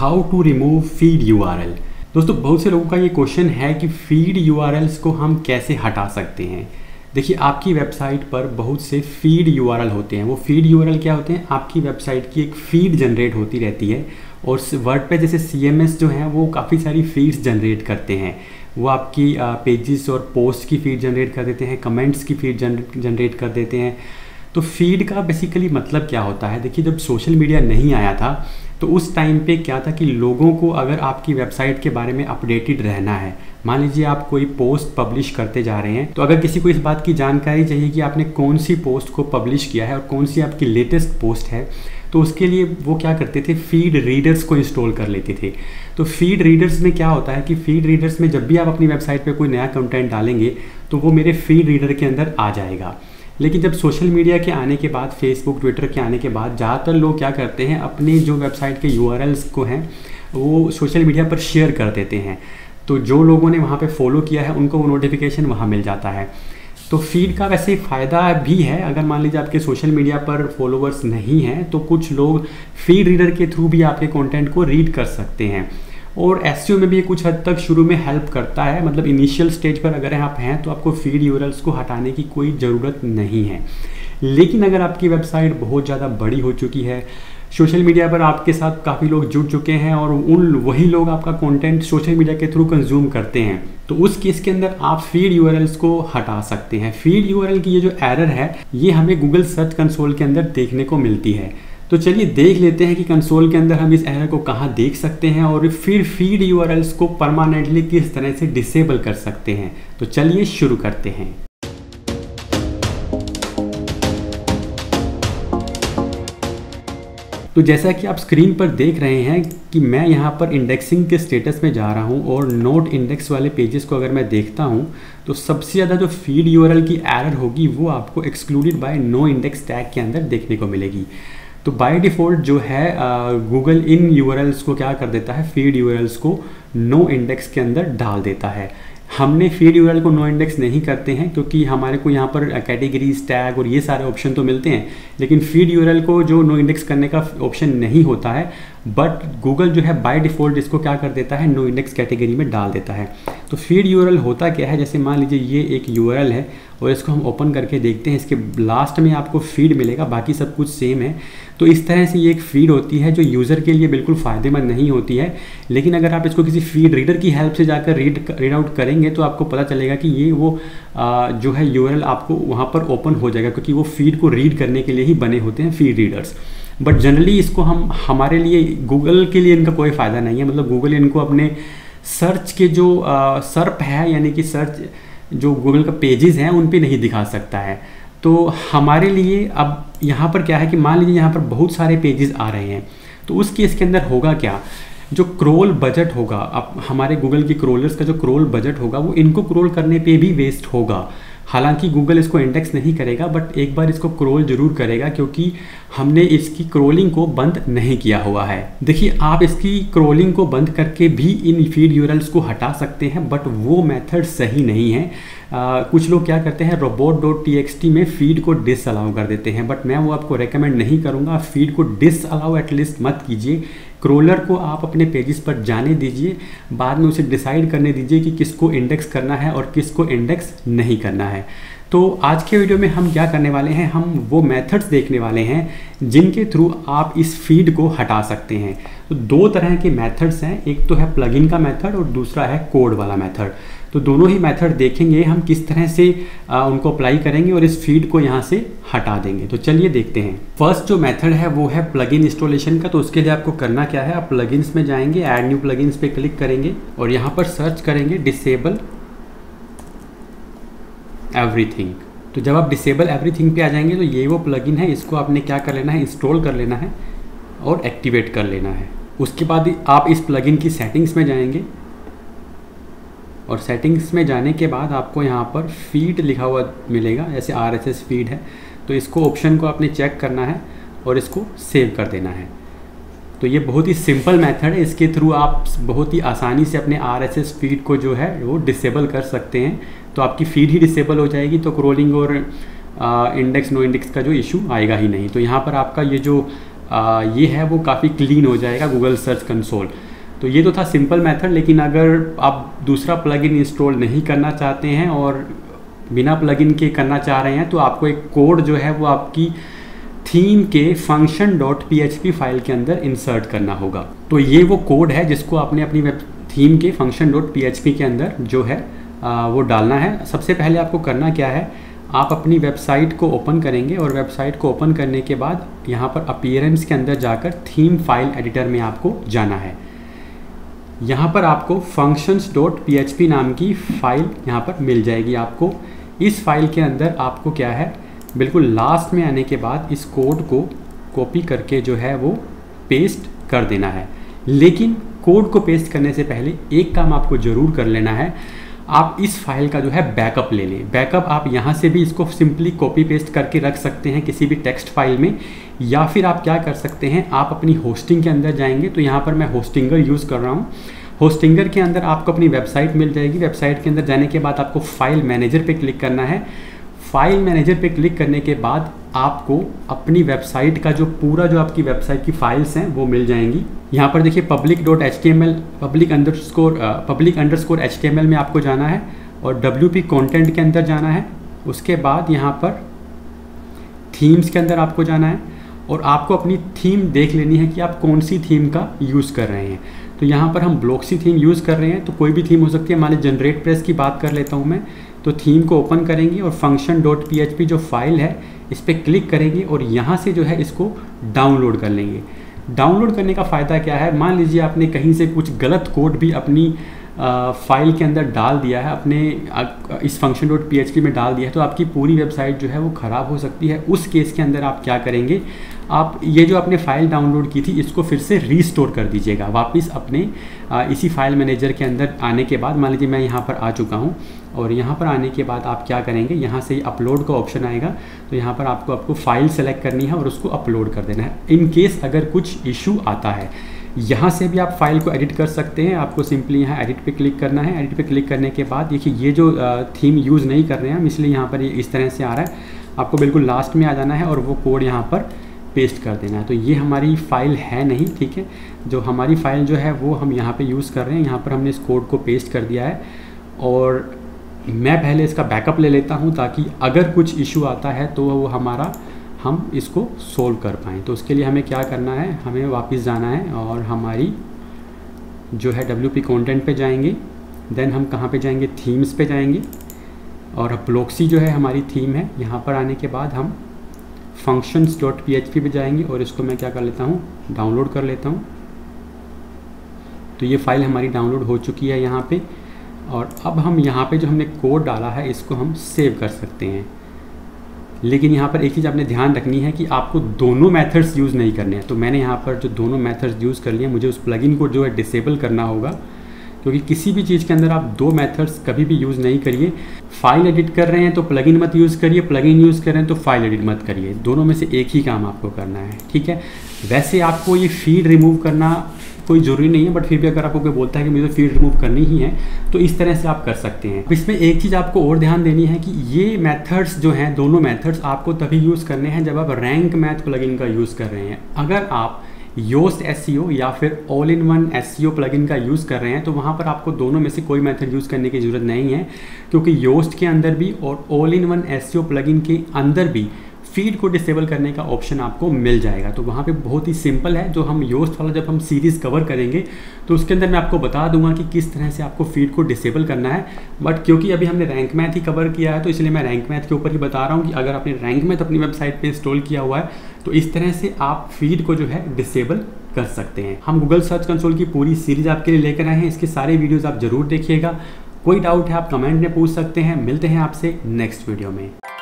How to remove feed URL. दोस्तों बहुत से लोगों का ये क्वेश्चन है कि फीड यूआरएल्स को हम कैसे हटा सकते हैं। देखिए आपकी वेबसाइट पर बहुत से फीड यूआरएल होते हैं। वो फीड यूआरएल क्या होते हैं, आपकी वेबसाइट की एक फीड जनरेट होती रहती है और वर्डप्रेस जैसे सीएमएस जो हैं वो काफ़ी सारी फीड्स जनरेट करते हैं। वो आपकी पेजेस और पोस्ट की फीड जनरेट कर देते हैं, कमेंट्स की फीड जनरेट कर देते हैं। तो फीड का बेसिकली मतलब क्या होता है, देखिए जब सोशल मीडिया नहीं आया था तो उस टाइम पे क्या था कि लोगों को अगर आपकी वेबसाइट के बारे में अपडेटेड रहना है, मान लीजिए आप कोई पोस्ट पब्लिश करते जा रहे हैं, तो अगर किसी को इस बात की जानकारी चाहिए कि आपने कौन सी पोस्ट को पब्लिश किया है और कौन सी आपकी लेटेस्ट पोस्ट है, तो उसके लिए वो क्या करते थे, फीड रीडर्स को इंस्टॉल कर लेते थे। तो फीड रीडर्स में क्या होता है कि फीड रीडर्स में जब भी आप अपनी वेबसाइट पे कोई नया कंटेंट डालेंगे तो वो मेरे फीड रीडर के अंदर आ जाएगा। लेकिन जब सोशल मीडिया के आने के बाद, फेसबुक ट्विटर के आने के बाद, ज़्यादातर लोग क्या करते हैं, अपने जो वेबसाइट के यूआरएल्स को हैं वो सोशल मीडिया पर शेयर कर देते हैं। तो जो लोगों ने वहाँ पे फॉलो किया है उनको वो नोटिफिकेशन वहाँ मिल जाता है। तो फीड का वैसे फ़ायदा भी है, अगर मान लीजिए आपके सोशल मीडिया पर फॉलोवर्स नहीं हैं तो कुछ लोग फीड रीडर के थ्रू भी आपके कंटेंट को रीड कर सकते हैं। और एसईओ में भी कुछ हद तक शुरू में हेल्प करता है, मतलब इनिशियल स्टेज पर अगर आप हैं तो आपको फीड यूआरएल्स को हटाने की कोई ज़रूरत नहीं है। लेकिन अगर आपकी वेबसाइट बहुत ज़्यादा बड़ी हो चुकी है, सोशल मीडिया पर आपके साथ काफ़ी लोग जुड़ चुके हैं और वही लोग आपका कंटेंट सोशल मीडिया के थ्रू कंज्यूम करते हैं, तो उस केस के अंदर आप फीड यूआरएल्स को हटा सकते हैं। फीड यूआरएल की ये जो एरर है ये हमें गूगल सर्च कंसोल के अंदर देखने को मिलती है। तो चलिए देख लेते हैं कि कंसोल के अंदर हम इस एरर को कहाँ देख सकते हैं और फिर फीड यूआरएल्स को परमानेंटली किस तरह से डिसेबल कर सकते हैं। तो चलिए शुरू करते हैं। तो जैसा कि आप स्क्रीन पर देख रहे हैं कि मैं यहाँ पर इंडेक्सिंग के स्टेटस में जा रहा हूँ और नोट इंडेक्स वाले पेजेस को अगर मैं देखता हूँ तो सबसे ज़्यादा जो फीड यूआरएल की एरर होगी वो आपको excluded by no index tag के अंदर देखने को मिलेगी। तो बाय डिफ़ॉल्ट जो है गूगल इन यूआरएल्स को क्या कर देता है, फीड यूआरएल्स को नो इंडेक्स के अंदर डाल देता है। हमने फीड यूआरएल को नो इंडेक्स नहीं करते हैं क्योंकि हमारे को यहाँ पर कैटेगरीज, टैग और ये सारे ऑप्शन तो मिलते हैं, लेकिन फीड यूआरएल को जो नो इंडेक्स करने का ऑप्शन नहीं होता है। बट गूगल जो है बाय डिफ़ॉल्ट इसको क्या कर देता है, नो इंडेक्स कैटेगरी में डाल देता है। तो फीड यूआरएल होता क्या है, जैसे मान लीजिए ये एक यूआरएल है और इसको हम ओपन करके देखते हैं, इसके लास्ट में आपको फीड मिलेगा, बाकी सब कुछ सेम है। तो इस तरह से ये एक फीड होती है जो यूज़र के लिए बिल्कुल फ़ायदेमंद नहीं होती है, लेकिन अगर आप इसको किसी फीड रीडर की हेल्प से जाकर रीड आउट करेंगे तो आपको पता चलेगा कि ये वो जो है यूआरएल आपको वहाँ पर ओपन हो जाएगा, क्योंकि वो फीड को रीड करने के लिए ही बने होते हैं फीड रीडर्स। बट जनरली इसको हमारे लिए, गूगल के लिए इनका कोई फ़ायदा नहीं है। मतलब गूगल इनको अपने सर्च के जो सर्प है, यानी कि सर्च जो गूगल का पेजेस हैं उन पे नहीं दिखा सकता है। तो हमारे लिए अब यहाँ पर क्या है कि मान लीजिए यहाँ पर बहुत सारे पेजेस आ रहे हैं, तो उस केस के अंदर होगा क्या, जो क्रोल बजट होगा, अब हमारे गूगल की क्रोलर्स का जो क्रोल बजट होगा वो इनको क्रोल करने पे भी वेस्ट होगा। हालांकि गूगल इसको इंडेक्स नहीं करेगा, बट एक बार इसको क्रोल जरूर करेगा क्योंकि हमने इसकी क्रोलिंग को बंद नहीं किया हुआ है। देखिए आप इसकी क्रोलिंग को बंद करके भी इन फीड यूआरएल्स को हटा सकते हैं, बट वो मेथड सही नहीं है। कुछ लोग क्या करते हैं, robot.txt में फीड को डिसअलाउ कर देते हैं, बट मैं वो आपको रेकमेंड नहीं करूँगा। फीड को डिसअलाउ एटलीस्ट मत कीजिए। क्रोलर को आप अपने पेजेस पर जाने दीजिए, बाद में उसे डिसाइड करने दीजिए कि किसको इंडेक्स करना है और किसको इंडेक्स नहीं करना है। तो आज के वीडियो में हम क्या करने वाले हैं, हम वो मेथड्स देखने वाले हैं जिनके थ्रू आप इस फीड को हटा सकते हैं। तो दो तरह के मेथड्स हैं, एक तो है प्लगइन का मेथड और दूसरा है कोड वाला मेथड। तो दोनों ही मेथड देखेंगे हम किस तरह से उनको अप्लाई करेंगे और इस फीड को यहाँ से हटा देंगे। तो चलिए देखते हैं। फर्स्ट जो मेथड है वो है प्लगइन इंस्टॉलेशन का। तो उसके लिए आपको करना क्या है, आप प्लगइन्स में जाएंगे, ऐड न्यू प्लगइन्स पे क्लिक करेंगे और यहाँ पर सर्च करेंगे डिसेबल एवरीथिंग। तो जब आप डिसेबल एवरीथिंग पे आ जाएंगे तो ये वो प्लगइन है, इसको आपने क्या कर लेना है, इंस्टॉल कर लेना है और एक्टिवेट कर लेना है। उसके बाद आप इस प्लगइन की सेटिंग्स में जाएंगे और सेटिंग्स में जाने के बाद आपको यहाँ पर फीड लिखा हुआ मिलेगा, जैसे RSS फीड है, तो इसको ऑप्शन को आपने चेक करना है और इसको सेव कर देना है। तो ये बहुत ही सिंपल मेथड है, इसके थ्रू आप बहुत ही आसानी से अपने RSS फीड को जो है वो डिसेबल कर सकते हैं। तो आपकी फीड ही डिसेबल हो जाएगी, तो क्रोलिंग और इंडेक्स नो इंडेक्स का जो इशू आएगा ही नहीं। तो यहाँ पर आपका ये जो ये है वो काफ़ी क्लीन हो जाएगा गूगल सर्च कंसोल। तो ये तो था सिंपल मेथड, लेकिन अगर आप दूसरा प्लगइन इंस्टॉल नहीं करना चाहते हैं और बिना प्लगइन के करना चाह रहे हैं, तो आपको एक कोड जो है वो आपकी थीम के function.php फाइल के अंदर इंसर्ट करना होगा। तो ये वो कोड है जिसको आपने अपनी वेब थीम के function.php के अंदर जो है वो डालना है। सबसे पहले आपको करना क्या है, आप अपनी वेबसाइट को ओपन करेंगे और वेबसाइट को ओपन करने के बाद यहाँ पर अपीयरेंस के अंदर जाकर थीम फाइल एडिटर में आपको जाना है। यहाँ पर आपको functions.php नाम की फ़ाइल यहाँ पर मिल जाएगी आपको। इस फाइल के अंदर आपको क्या है, बिल्कुल लास्ट में आने के बाद इस कोड को कॉपी करके जो है वो पेस्ट कर देना है। लेकिन कोड को पेस्ट करने से पहले एक काम आपको ज़रूर कर लेना है, आप इस फाइल का जो है बैकअप ले लें। बैकअप आप यहाँ से भी इसको सिंपली कॉपी पेस्ट करके रख सकते हैं किसी भी टेक्स्ट फाइल में, या फिर आप क्या कर सकते हैं, आप अपनी होस्टिंग के अंदर जाएंगे। तो यहाँ पर मैं होस्टिंगर यूज़ कर रहा हूँ। होस्टिंगर के अंदर आपको अपनी वेबसाइट मिल जाएगी। वेबसाइट के अंदर जाने के बाद आपको फाइल मैनेजर पे क्लिक करना है। फाइल मैनेजर पे क्लिक करने के बाद आपको अपनी वेबसाइट का जो पूरा जो आपकी वेबसाइट की फाइल्स हैं वो मिल जाएंगी। यहाँ पर देखिए public.html public underscore HTML में आपको जाना है और WP कंटेंट के अंदर जाना है। उसके बाद यहाँ पर थीम्स के अंदर आपको जाना है और आपको अपनी थीम देख लेनी है कि आप कौन सी थीम का यूज़ कर रहे हैं। तो यहाँ पर हम ब्लॉक्सी थीम यूज़ कर रहे हैं, तो कोई भी थीम हो सकती है। मान लीजिए जनरेट प्रेस की बात कर लेता हूँ मैं। तो थीम को ओपन करेंगे और function.php जो फाइल है इस पर क्लिक करेंगे और यहाँ से जो है इसको डाउनलोड कर लेंगे। डाउनलोड करने का फ़ायदा क्या है, मान लीजिए आपने कहीं से कुछ गलत कोड भी अपनी फाइल के अंदर डाल दिया है, अपने इस function.php में डाल दिया है, तो आपकी पूरी वेबसाइट जो है वो ख़राब हो सकती है। उस केस के अंदर आप क्या करेंगे, आप ये जो आपने फ़ाइल डाउनलोड की थी इसको फिर से रीस्टोर कर दीजिएगा वापस अपने इसी फाइल मैनेजर के अंदर आने के बाद। मान लीजिए मैं यहाँ पर आ चुका हूँ और यहाँ पर आने के बाद आप क्या करेंगे, यहाँ से अपलोड का ऑप्शन आएगा। तो यहाँ पर आपको फ़ाइल सेलेक्ट करनी है और उसको अपलोड कर देना है। इन केस अगर कुछ इशू आता है, यहाँ से भी आप फाइल को एडिट कर सकते हैं। आपको सिंपली यहाँ एडिट पे क्लिक करना है। एडिट पे क्लिक करने के बाद देखिए ये जो थीम यूज़ नहीं कर रहे हैं हम, इसलिए यहाँ पर ये इस तरह से आ रहा है। आपको बिल्कुल लास्ट में आ जाना है और वो कोड यहाँ पर पेस्ट कर देना है। तो ये हमारी फ़ाइल है नहीं, ठीक है। जो हमारी फ़ाइल जो है वो हम यहाँ पे यूज़ कर रहे हैं। यहाँ पर हमने इस कोड को पेस्ट कर दिया है और मैं पहले इसका बैकअप ले लेता हूँ ताकि अगर कुछ इशू आता है तो वो हम इसको सोल्व कर पाएँ। तो उसके लिए हमें क्या करना है, हमें वापस जाना है और हमारी जो है WP कंटेंट पे जाएंगे। देन हम कहाँ पे जाएंगे, थीम्स पे जाएंगे और ब्लॉक्सी जो है हमारी थीम है। यहाँ पर आने के बाद हम functions.php पे जाएंगे और इसको मैं क्या कर लेता हूँ, डाउनलोड कर लेता हूँ। तो ये फाइल हमारी डाउनलोड हो चुकी है यहाँ पे। और अब हम यहाँ पे जो हमने कोड डाला है इसको हम सेव कर सकते हैं। लेकिन यहाँ पर एक चीज़ आपने ध्यान रखनी है कि आपको दोनों मेथड्स यूज़ नहीं करने हैं। तो मैंने यहाँ पर जो दोनों मेथड्स यूज़ कर लिए, मुझे उस प्लगइन को जो है डिसेबल करना होगा, क्योंकि किसी भी चीज़ के अंदर आप दो मेथड्स कभी भी यूज़ नहीं करिए। फाइल एडिट कर रहे हैं तो प्लगइन मत यूज़ करिए, प्लगइन यूज़ कर रहे हैं तो फाइल एडिट मत करिए। दोनों में से एक ही काम आपको करना है, ठीक है। वैसे आपको ये फीड रिमूव करना कोई ज़रूरी नहीं है, बट फिर भी अगर आपको कोई बोलता है कि मुझे फीड रिमूव करनी ही है तो इस तरह से आप कर सकते हैं। इसमें एक चीज़ आपको और ध्यान देनी है कि ये मेथड्स जो हैं, दोनों मेथड्स आपको तभी यूज़ करने हैं जब आप रैंक मैथ प्लगइन का यूज़ कर रहे हैं। अगर आप योस्ट SEO या फिर all in one SEO plugin का यूज़ कर रहे हैं तो वहाँ पर आपको दोनों में से कोई मेथड यूज़ करने की ज़रूरत नहीं है, क्योंकि योस्ट के अंदर भी और all in one SEO plugin के अंदर भी फीड को डिसेबल करने का ऑप्शन आपको मिल जाएगा। तो वहाँ पे बहुत ही सिंपल है। जो हम योस्ट वाला जब हम सीरीज़ कवर करेंगे तो उसके अंदर मैं आपको बता दूंगा कि किस तरह से आपको फीड को डिसेबल करना है। बट क्योंकि अभी हमने रैंक मैथ ही कवर किया है तो इसलिए मैं रैंक मैथ के ऊपर ही बता रहा हूँ कि अगर आपने रैंक मैथ अपनी वेबसाइट पर इंस्टॉल किया हुआ है तो इस तरह से आप फीड को जो है डिसेबल कर सकते हैं। हम गूगल सर्च कंसोल की पूरी सीरीज़ आपके लिए लेकर आए हैं। इसके सारे वीडियोज़ आप ज़रूर देखिएगा। कोई डाउट है आप कमेंट में पूछ सकते हैं। मिलते हैं आपसे नेक्स्ट वीडियो में।